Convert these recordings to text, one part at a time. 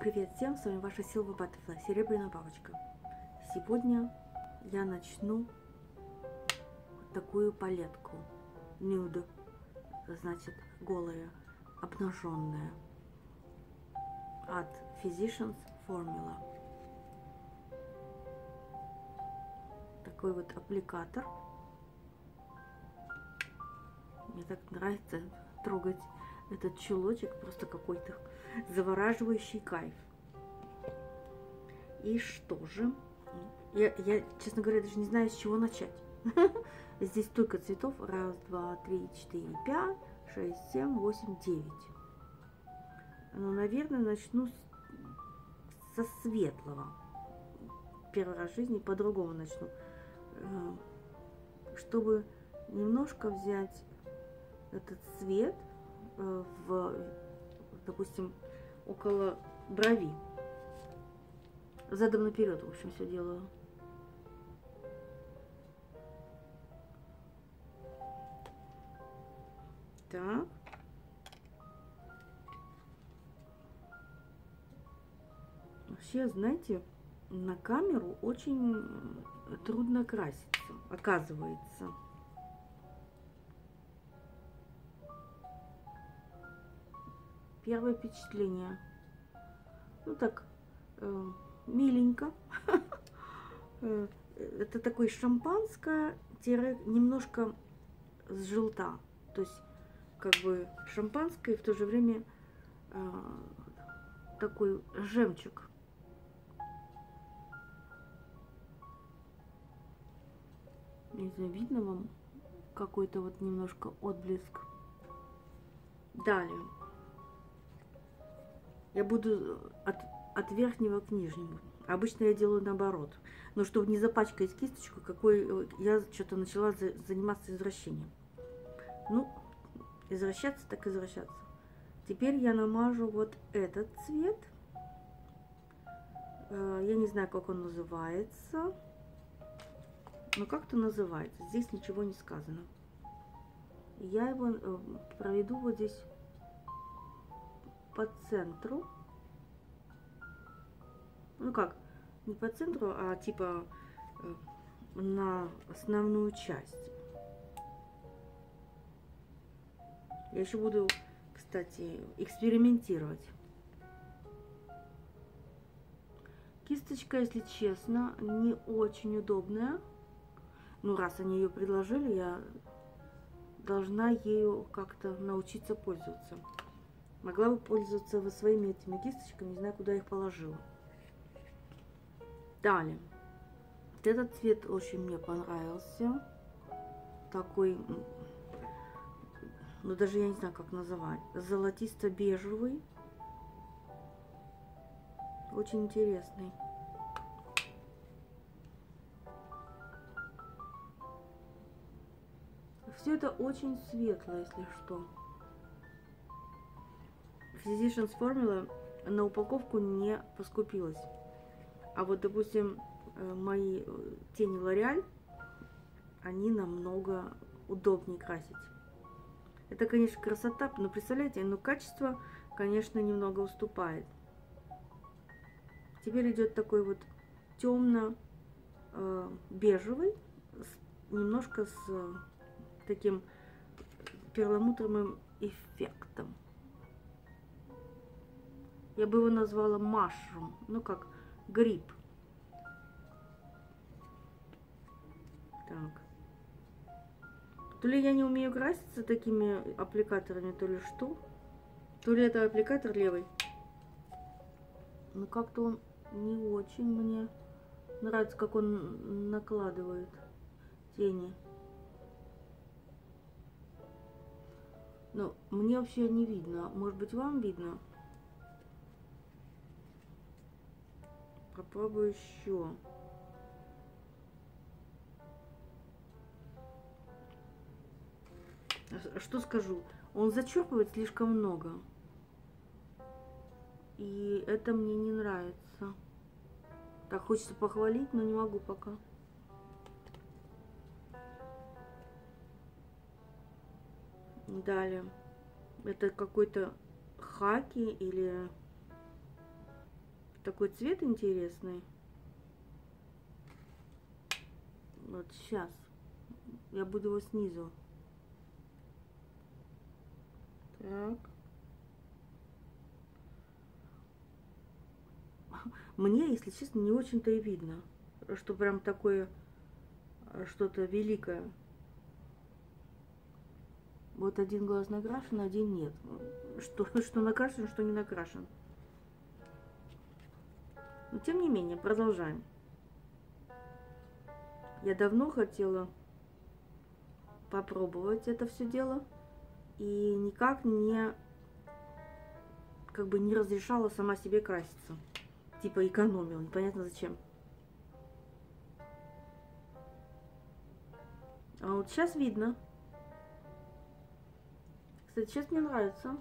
Привет всем, с вами ваша Silver Butterfly, серебряная бабочка. Сегодня я начну вот такую палетку. Nude, значит голая, обнаженная. От Physicians Formula. Такой вот аппликатор. Мне так нравится трогать этот чулочек, просто какой-то завораживающий кайф. И что же? Я, честно говоря, даже не знаю, с чего начать. Здесь столько цветов. Раз, два, три, четыре, пять, шесть, семь, восемь, девять. Ну, наверное, начну со светлого. Первый раз в жизни по-другому начну. Чтобы немножко взять этот цвет допустим, около брови. Задом наперед, в общем, все делаю. Так. Вообще, знаете, на камеру очень трудно краситься, оказывается. Первое впечатление. Ну так, миленько. Это такое шампанское, немножко с желта. То есть, как бы шампанское и в то же время такой жемчуг. Не знаю, видно вам какой-то вот немножко отблеск. Далее. Я буду от верхнего к нижнему. Обычно я делаю наоборот. Но чтобы не запачкать кисточку, я что-то начала заниматься извращением. Ну, извращаться так извращаться. Теперь я намажу вот этот цвет. Я не знаю, как он называется. Но как-то называется. Здесь ничего не сказано. Я его проведу вот здесь по центру. Ну как, не по центру, а типа на основную часть. Я еще буду, кстати, экспериментировать. Кисточка, если честно, не очень удобная. Ну, раз они ее предложили, я должна ею как-то научиться пользоваться. Могла бы пользоваться своими этими кисточками, не знаю, куда их положила. Далее. Вот этот цвет очень мне понравился. Такой, ну даже я не знаю, как называть. Золотисто-бежевый. Очень интересный. Все это очень светло, если что. Physicians Formula на упаковку не поскупилась. А вот, допустим, мои тени L'Oreal, они намного удобнее красить. Это, конечно, красота, но представляете, но качество, конечно, немного уступает. Теперь идет такой вот темно-бежевый, немножко с таким перламутровым эффектом. Я бы его назвала mushroom, ну как гриб. Так. То ли я не умею краситься такими аппликаторами, то ли что. То ли это аппликатор левый. Но как-то он не очень мне нравится, как он накладывает тени. Но мне вообще не видно. Может быть, вам видно? Попробую еще. Что скажу? Он зачерпывает слишком много. И это мне не нравится. Так хочется похвалить, но не могу пока. Далее. Это какой-то хаки или Такой цвет интересный. Вот сейчас. Я буду его снизу. Так. Мне, если честно, не очень-то и видно, что прям такое что-то великое. Вот один глаз накрашен, один нет. Что накрашен, что не накрашен. Но тем не менее, продолжаем. Я давно хотела попробовать это все дело и никак не не разрешала сама себе краситься. Типа экономила, непонятно зачем. А вот сейчас видно. Кстати, сейчас мне нравится.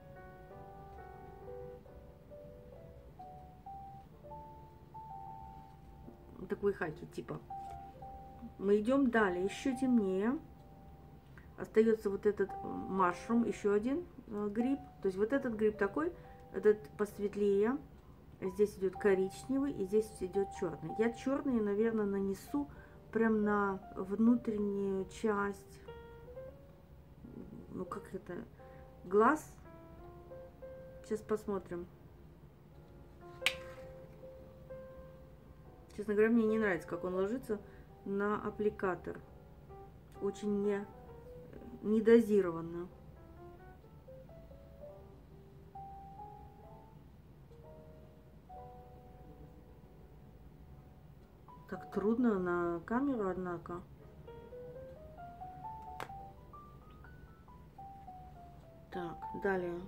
Такой хаки типа. Мы идем далее, еще темнее. Остается вот этот машрум, еще один гриб. То есть вот этот гриб такой, этот посветлее. Здесь идет коричневый и здесь идет черный. Я черный, наверное, нанесу прям на внутреннюю часть. Ну как это? Глаз. Сейчас посмотрим. Честно говоря, мне не нравится, как он ложится на аппликатор. Очень недозированно. Так трудно на камеру, однако. Так, далее.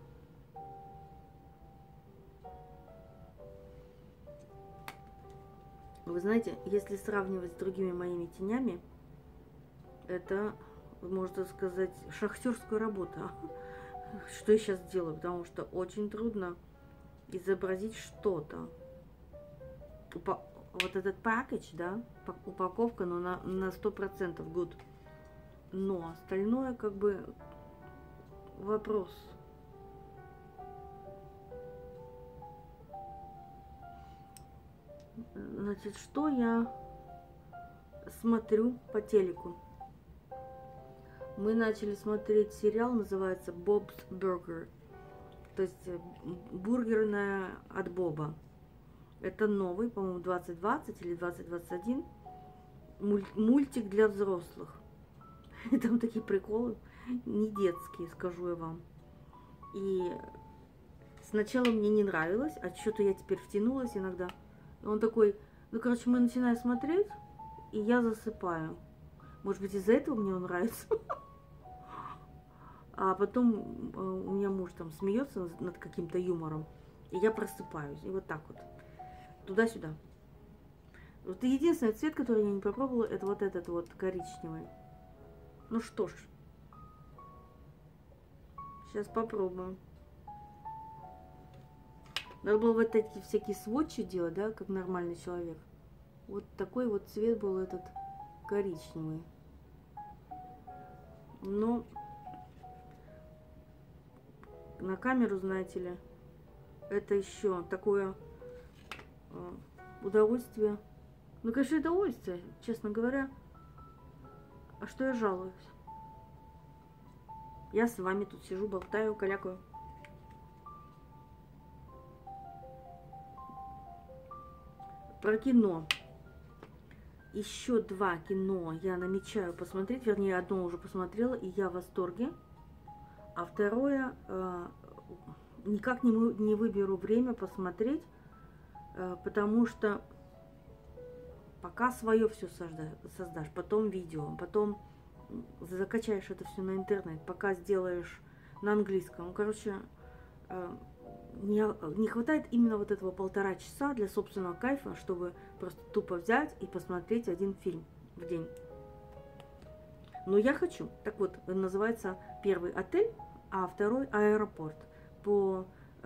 Вы знаете, если сравнивать с другими моими тенями, это, можно сказать, шахтерская работа. Что я сейчас делаю, потому что очень трудно изобразить что-то. Вот этот пакетч, да, упаковка, но на 100% good. Но остальное как бы вопрос. Значит, что я смотрю по телеку? Мы начали смотреть сериал, называется Bob's Burger. То есть бургерная от Боба. Это новый, по-моему, 2020 или 2021 мультик для взрослых. Там такие приколы, не детские, скажу я вам. И сначала мне не нравилось, а что-то я теперь втянулась иногда. И он такой, ну, короче, мы начинаем смотреть, и я засыпаю. Может быть, из-за этого мне он нравится. А потом у меня муж там смеется над каким-то юмором, и я просыпаюсь. И вот так вот. Туда-сюда. Вот единственный цвет, который я не попробовала, это вот этот вот коричневый. Ну что ж. Сейчас попробуем. Надо было вот эти всякие сводчи делать, да, как нормальный человек. Вот такой вот цвет был этот коричневый. Но на камеру, знаете ли, это еще такое удовольствие. Ну, конечно, это удовольствие, честно говоря. А что я жалуюсь? Я с вами тут сижу, болтаю, калякаю. Про кино. Еще 2 кино я намечаю посмотреть. Вернее, одно уже посмотрела, и я в восторге. А второе никак не выберу время посмотреть, потому что пока свое все создашь, потом видео, потом закачаешь это все на интернет, пока сделаешь на английском. Ну, короче, не хватает именно вот этого 1,5 часа для собственного кайфа, чтобы просто тупо взять и посмотреть один фильм в день. Но я хочу. Так вот, называется первый отель, а второй аэропорт. По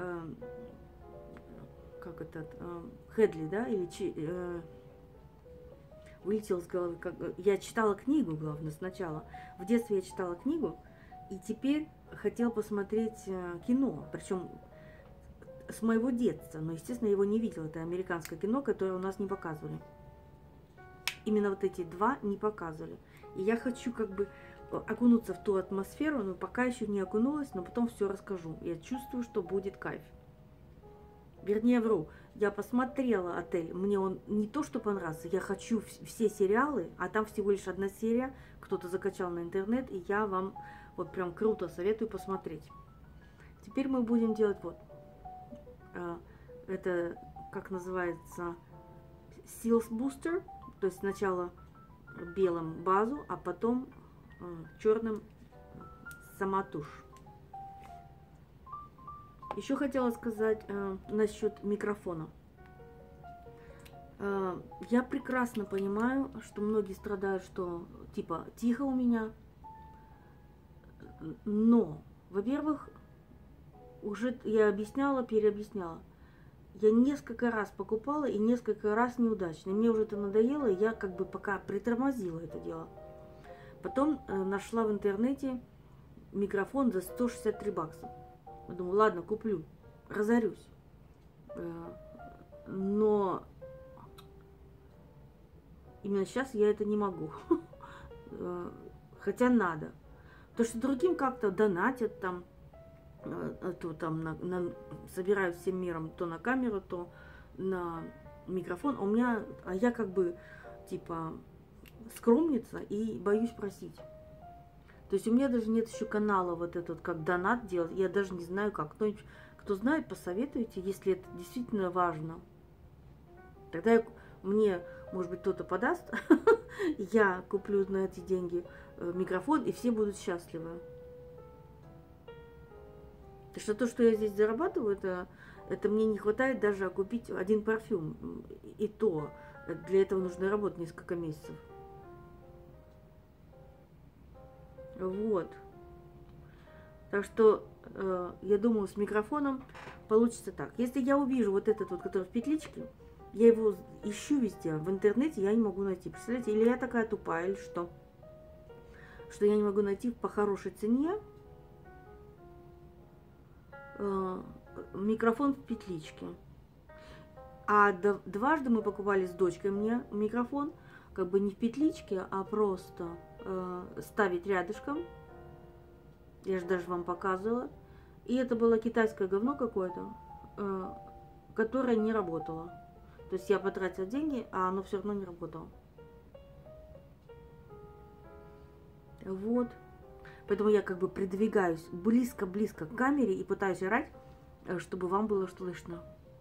как этот Хедли, да, или вылетел с головы. Я читала книгу, главное, сначала. В детстве я читала книгу, и теперь хотела посмотреть кино. Причем с моего детства. Но, естественно, я его не видела. Это американское кино, которое у нас не показывали. Именно вот эти два не показывали. И я хочу как бы окунуться в ту атмосферу, но пока еще не окунулась, но потом все расскажу. Я чувствую, что будет кайф. Вернее, вру. Я посмотрела «Отель». Мне он не то, что понравился. Я хочу все сериалы, а там всего лишь одна серия. Кто-то закачал на интернет, и я вам вот прям круто советую посмотреть. Теперь мы будем делать вот. Это, как называется, Seals Booster. То есть сначала белым базу, а потом черным сама тушь. Еще хотела сказать насчет микрофона. Я прекрасно понимаю, что многие страдают, что типа тихо у меня. Но, во-первых, уже я объясняла, переобъясняла. Я несколько раз покупала и несколько раз неудачно. И мне уже это надоело, и я как бы пока притормозила это дело. Потом нашла в интернете микрофон за 163 бакса. Я думаю, ладно, куплю, разорюсь. Но именно сейчас я это не могу. Хотя надо. Потому что другим как-то донатят там, то там собирают всем миром то на камеру, то на микрофон. А я как бы типа скромница и боюсь просить. То есть у меня даже нет еще канала вот этот, как донат делать. Я даже не знаю как. Кто знает, посоветуйте, если это действительно важно. Тогда мне, может быть, кто-то подаст, я куплю на эти деньги микрофон, и все будут счастливы. Потому что то, что я здесь зарабатываю, это мне не хватает даже купить один парфюм. И то для этого нужно работать несколько месяцев. Вот. Так что я думаю, с микрофоном получится так. Если я увижу вот этот вот, который в петличке, я его ищу везде. В интернете я не могу найти. Представляете, или я такая тупая, или что? Что я не могу найти по хорошей цене микрофон в петличке. А дважды мы покупали с дочкой мне микрофон, как бы не в петличке, а просто ставить рядышком. Я же даже вам показывала. И это было китайское говно какое-то, которое не работало. То есть я потратила деньги, а оно все равно не работало. Вот. Поэтому я как бы придвигаюсь близко-близко к камере и пытаюсь орать, чтобы вам было слышно.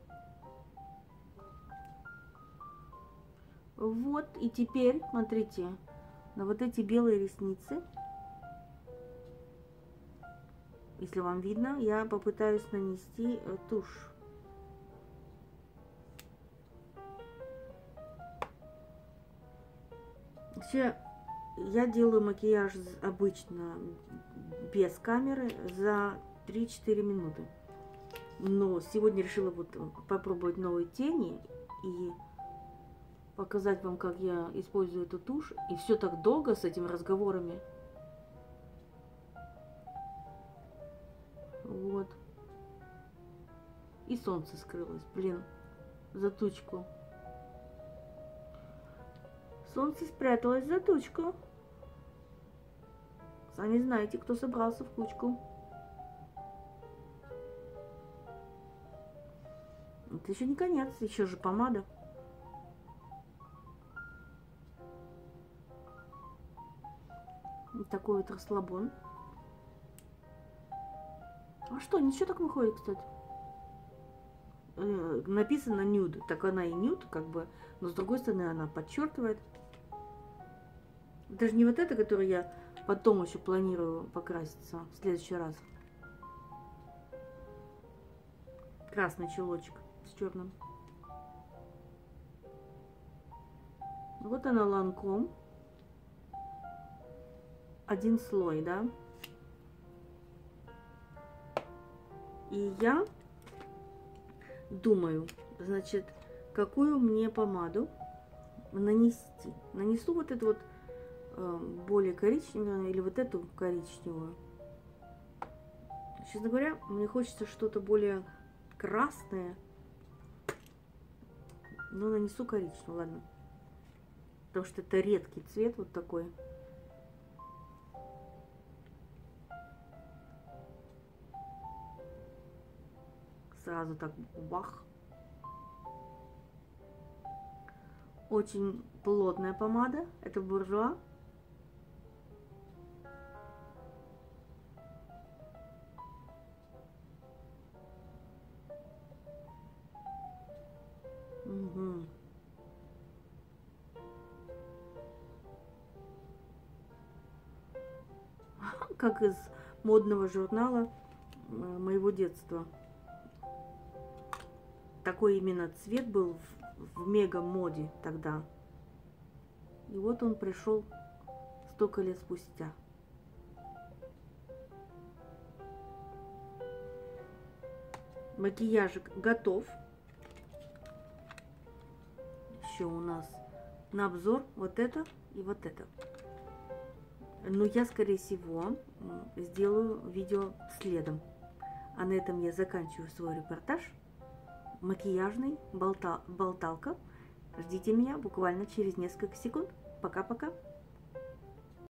Вот. И теперь, смотрите, на вот эти белые ресницы, если вам видно, я попытаюсь нанести тушь. Вообще, я делаю макияж обычно без камеры за 3-4 минуты. Но сегодня решила вот попробовать новые тени и показать вам, как я использую эту тушь. И все так долго с этими разговорами. Вот. И солнце скрылось, блин, за тучку. Солнце спряталось за тучку. Сами знаете, кто собрался в кучку. Это еще не конец, еще же помада. Вот такой вот расслабон. А что, ничего так выходит, кстати. Написано нюд, так она и нюд, как бы, но с другой стороны она подчеркивает. Даже не вот это, которое я потом еще планирую покраситься в следующий раз. Красный чулочек с черным. Вот она ланком. Один слой, да. И я думаю, значит, какую мне помаду нанести. Нанесу вот эту вот более коричневую или вот эту коричневую. Честно говоря, мне хочется что-то более красное. Ну, нанесу коричневый, ладно. Потому что это редкий цвет вот такой. Сразу так бах. Очень плотная помада. Это буржуа. Угу. Как из модного журнала моего детства. Такой именно цвет был в мега моде тогда. И вот он пришел столько лет спустя. Макияжик готов. Еще у нас на обзор вот это и вот это. Но я, скорее всего, сделаю видео следом. А на этом я заканчиваю свой репортаж. Макияжный болталка. Ждите меня буквально через несколько секунд. Пока-пока.